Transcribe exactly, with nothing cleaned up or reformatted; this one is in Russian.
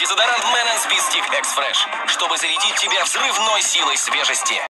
Дезодорант Man and Speed Stick X Fresh, чтобы зарядить тебя взрывной силой свежести.